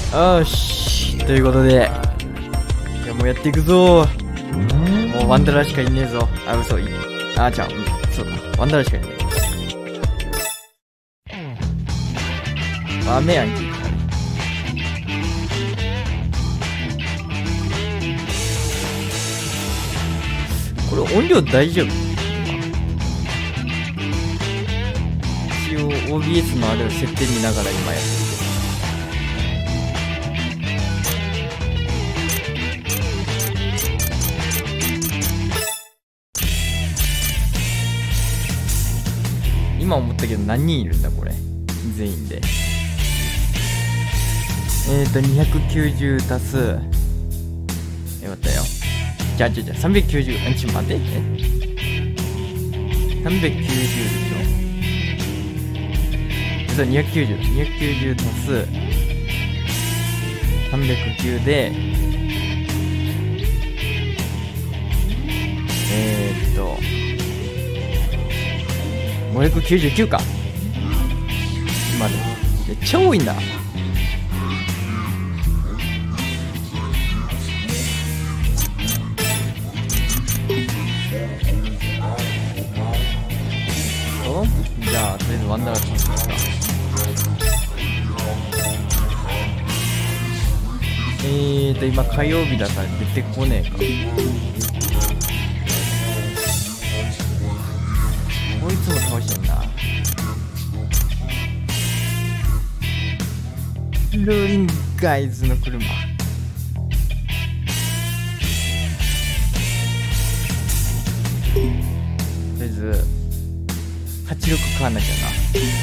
よし、ということで、いやもうやっていくぞ。もうワンダラーしかいねえぞ。あ、嘘、じゃあ、そうだ、ワンダラーしかいねえ。雨やんけ。これ音量大丈夫？一応 OBS のあれを設定見ながら今やってる。今思ったけど何人いるんだこれ全員で。290足すよかったよ。じゃあ390、ちょっと待って、390でしょ。そう290足す309で599か今で。超多いんだ。じゃあとりあえずワンダーラーしますか。今火曜日だから出てこねえか。こいつも倒してんな。ローリングガイズの車。とりあえず86買わなきゃな。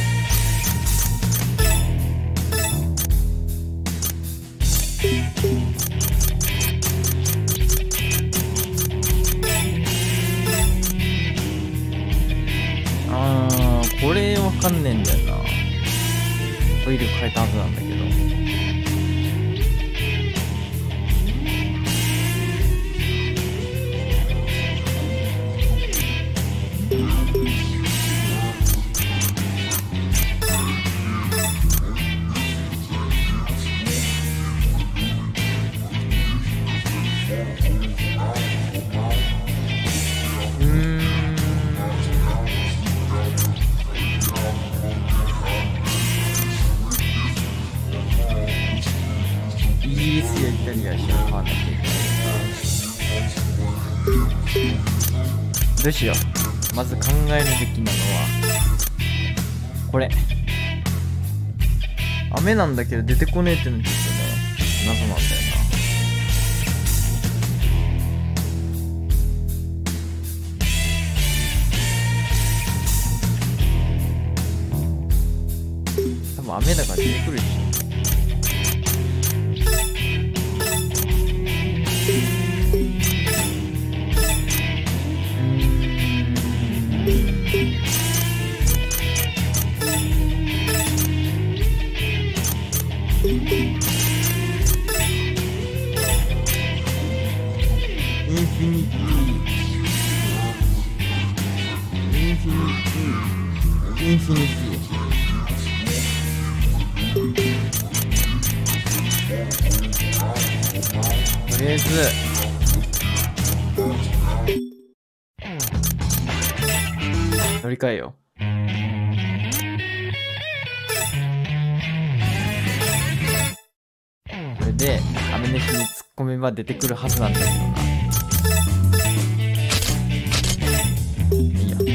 これわかんねえんだよな。オイル変えたはずなんだけど。イギリスやイタリアしか買わなきゃいけない。どうしよう。まず考えるべきなのはこれ。雨なんだけど出てこねえってのちょっとね謎なんだよな。多分雨だから出てくるでしょ。インフィニティとりあえず乗り換えよう。これで雨の日に突っ込めば出てくるはずなんだけどな。いいや。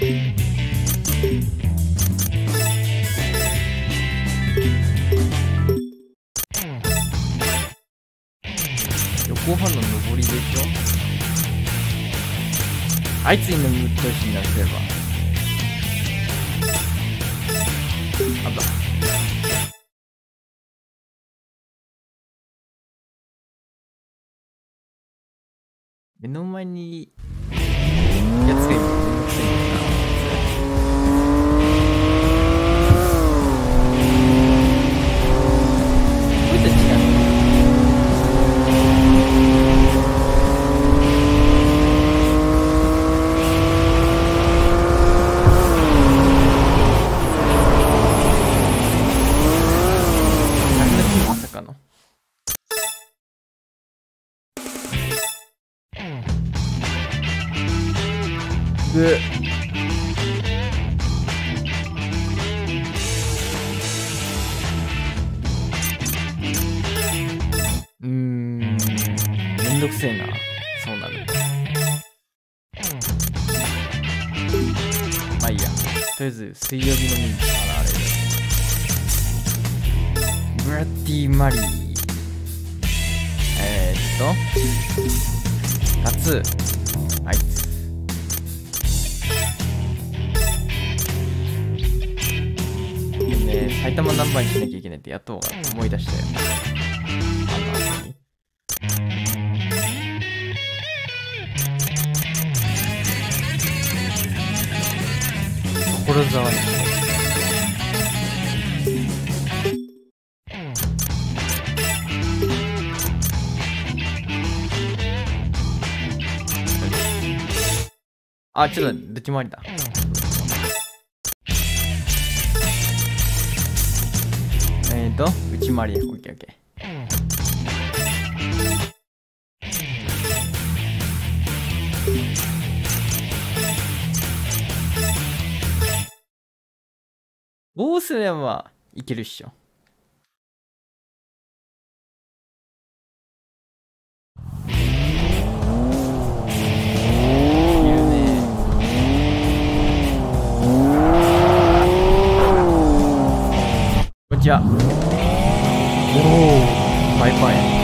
横浜の上りでしょ。あいつ今見通しになせればあった。目の前にやつがいる。めんどくせえんだよな。こいつは違う。まさかので、めんどくせえな。そうなると。まあいいや。とりあえず、水曜日のミントからあれで。ブラッディマリー。夏。あいつ。でね、埼玉ナンバーにしなきゃいけないってやっと思い出したよ。あの後に。所沢にしよう。あ、ちょっと、どっち回りだ。内回り。オッケーオッケー。どうすればいけるっしょ。こんにちは。おお、バイパーや。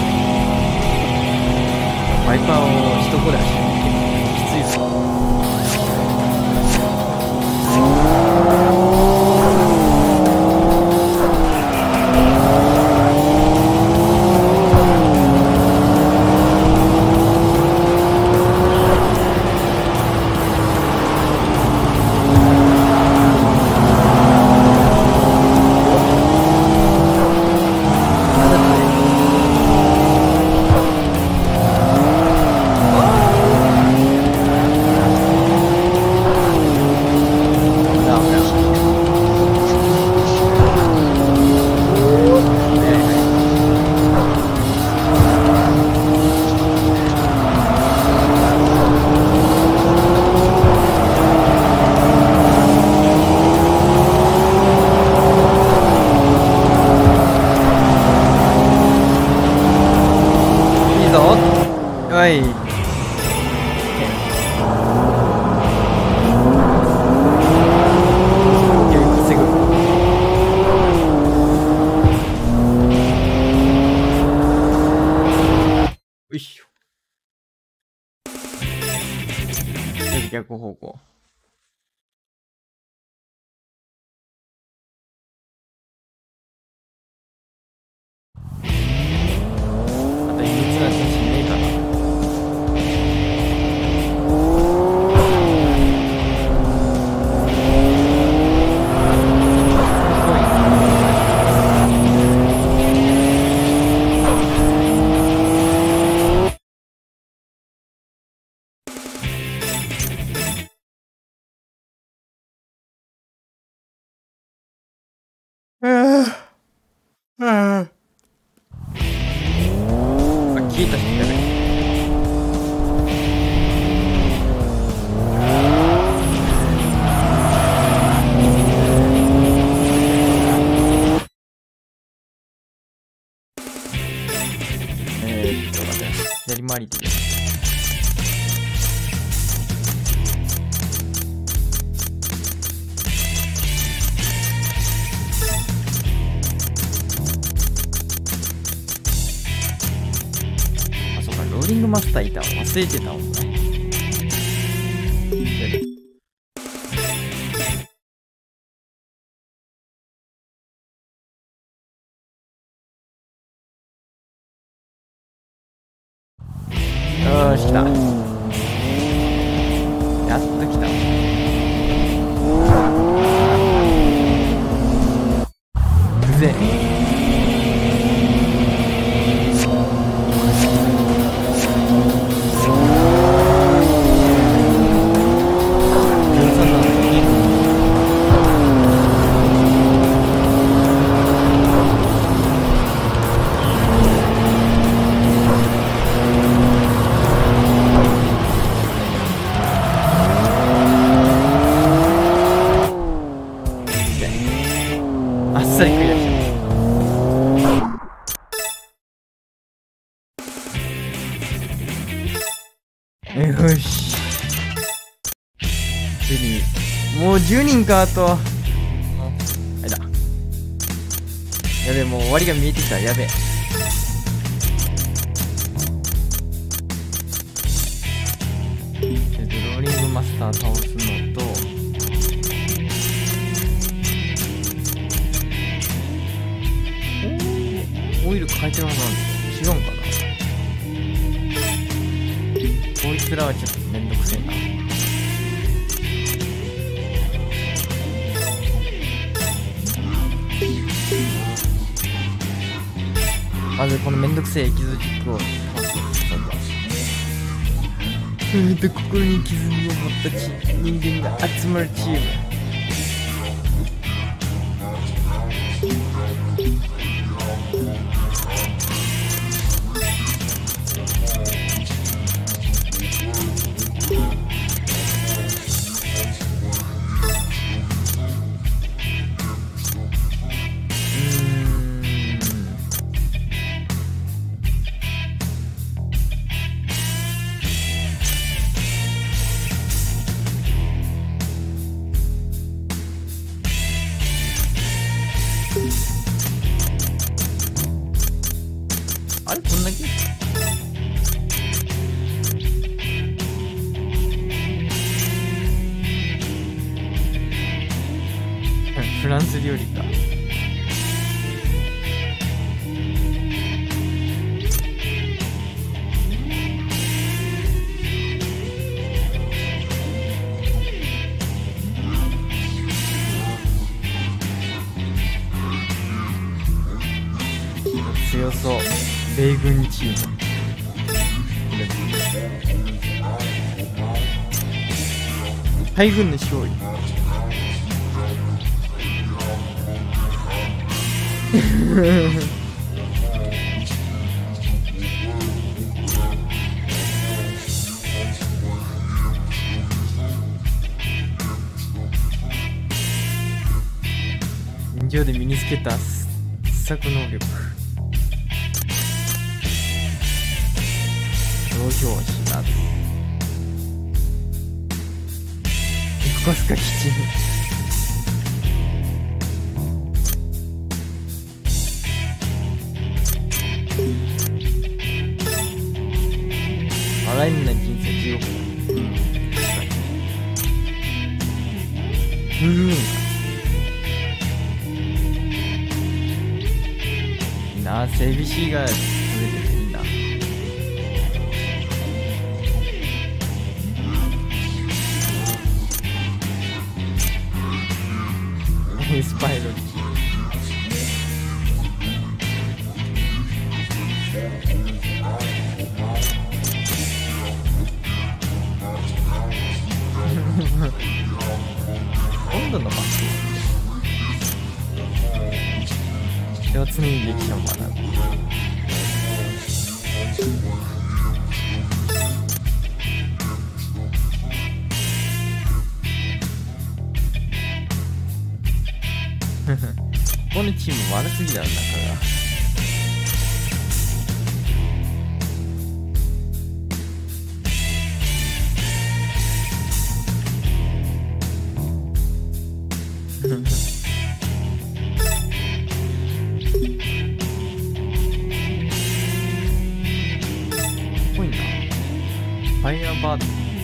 バイパーを一個で走るの結構きついぞ。はい。稼ぐ。よいしょ。逆方向。あと、いつな選手いねえかな。消えたし、やべえ。待って、左回りでいい。ローリングマスターいたわ。忘れてたもんね。よーし、来た。やっと来た。うぜえ。 10人か。あとあれだ。やべえ、もう終わりが見えてきた。やべえ。ドローリングマスター倒すのと、オイル変えてるはずなんですよ。違うんかな。こいつらはちょっとめんどくせえな。まずこのめんどくせえエキゾチックを倒す。心に傷を持った人間が集まるチーム。あれこんだけフランス料理か。強そう。米軍チーム。海軍の勝利。戦場で身につけた施策能力。投票しなず。横須賀基地。あらゆるな人生地獄だ。ブルーンいいな。整備士が増えてていいな。スパイロリ温度のバック人は常に歴史を学ぶ。このチーム悪すぎだろ、中が。ぽいな。ファイヤーバード。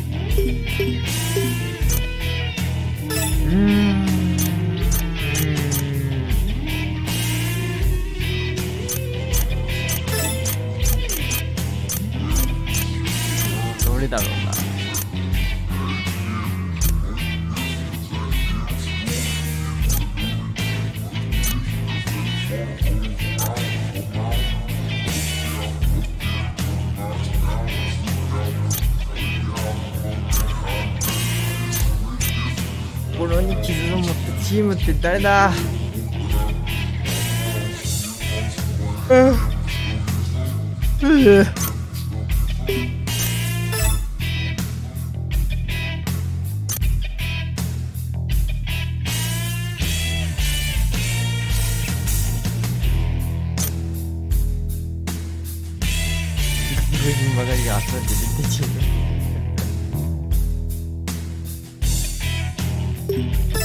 どれだろうな。心に傷を持ったチームって誰だ。風神ばかりが集まってできてチーム。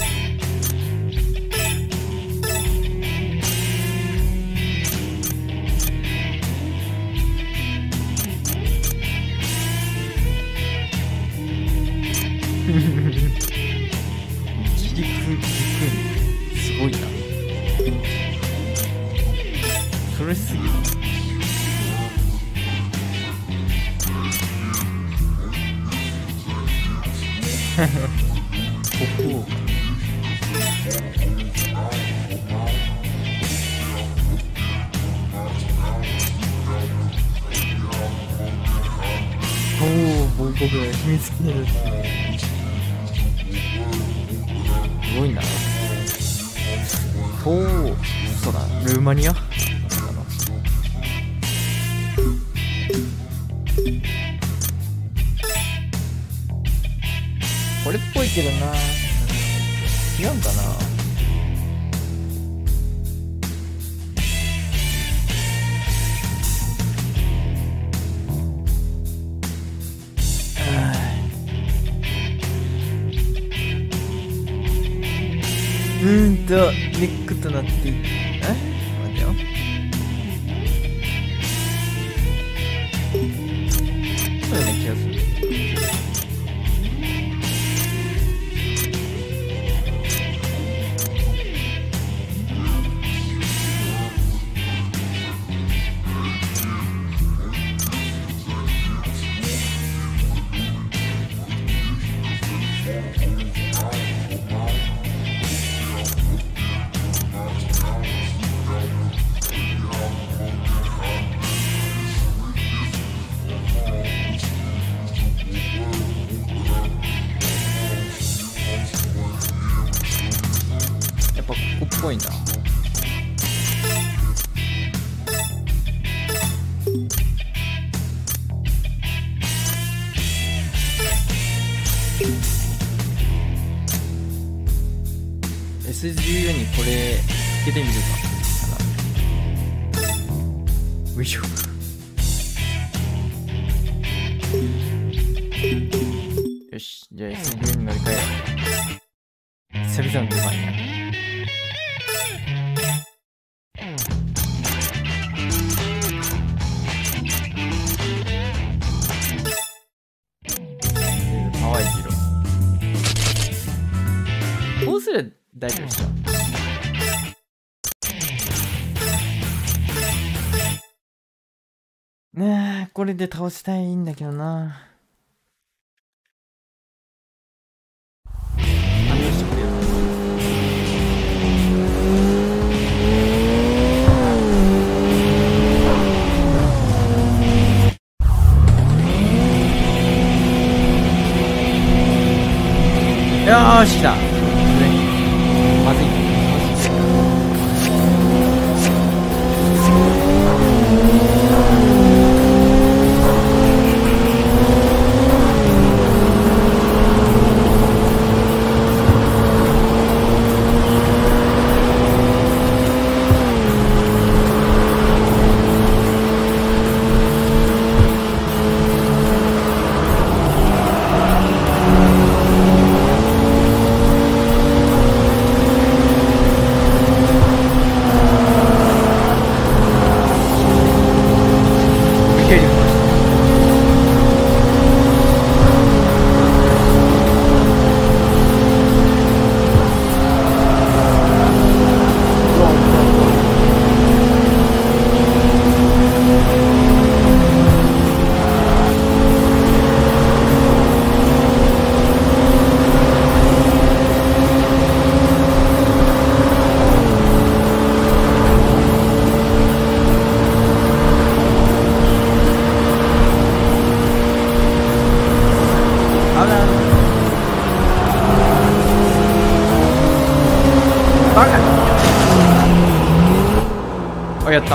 それすぎる。ここおお、僕秘密基地ですね。すごいな。おお、そうだ、ルーマニアこれっぽいけどな。違うんかな。ネックとなってい待てよ。そうよね、気がする。やっぱここっぽいな。S14 にこれつけてみるか。よいしょ。よし、じゃあ S14 に乗り換えよう。久々の出番や。淡い色。こうすれば大丈夫でした。ねえ、これで倒したいんだけどな。反応してくれよ。よーし、来た。まずい。あ、やった。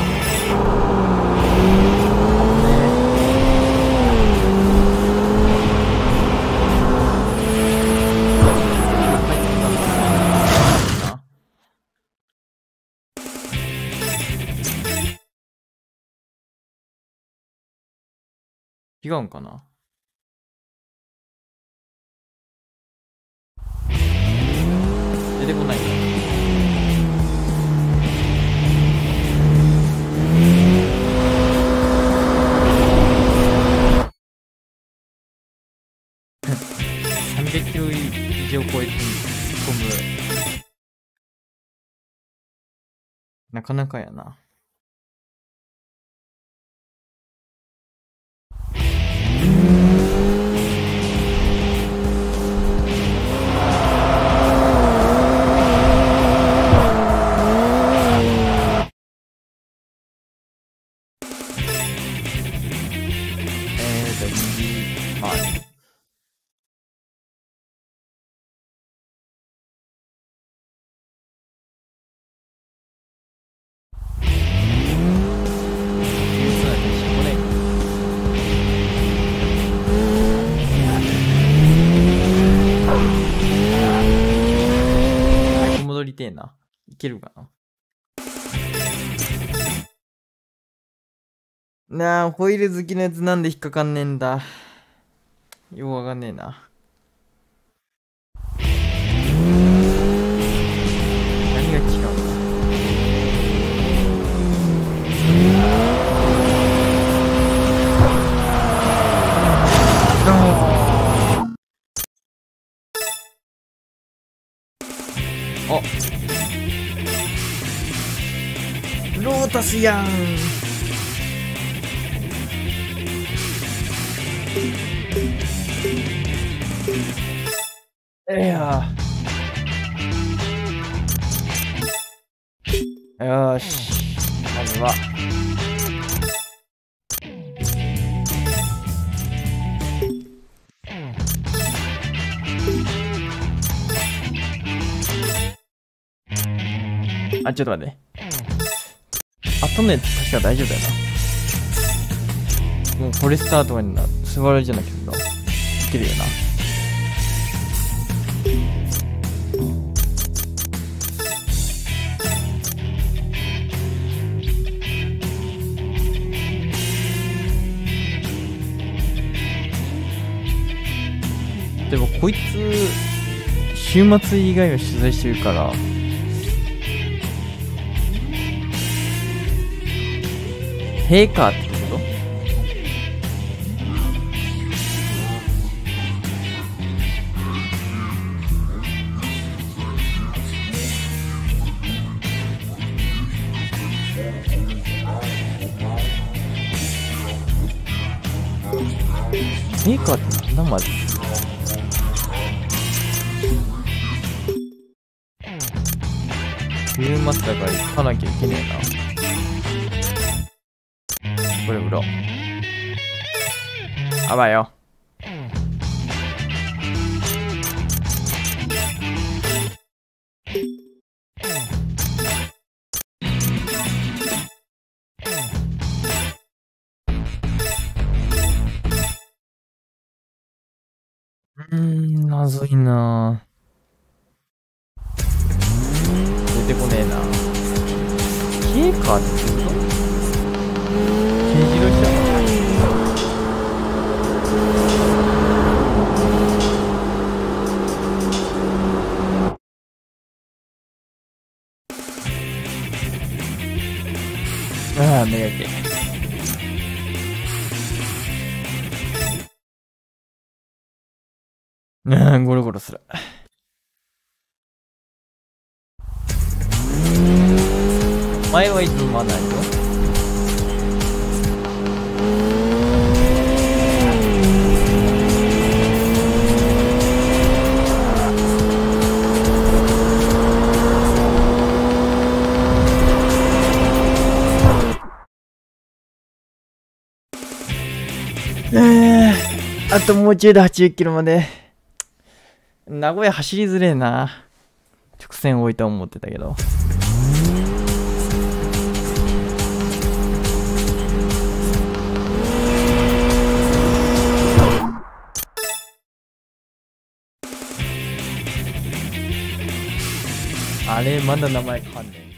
違うんかな。出てこない。300キロ以上超えて込む。なかなかやな。 けるかな。なあ、ホイール好きのやつなんで引っかかんねえんだ。よくわかんねえな。何が違うんだ。あ、ロータスやん。いやよし、まずはあ、ちょっと待って。後のやつ確か大丈夫だよな。もうフォレスターとかにな、スバルじゃなくてもいけるよな。でもこいつ週末以外は取材してるからヘイカーってこと？ヘイカーってなんだまず。週末だから行かなきゃいけねえな。これ売ろう。あばよ。謎いなぁ。出てこねえな。ケーカーってこと？軽自動車？ああ、目がけ。ゴロゴロする。前はいつもまないよ。あともうちょいで80キロまで。名古屋走りづれえな。直線置いた思ってたけど。あれまだ名前変わんねえ。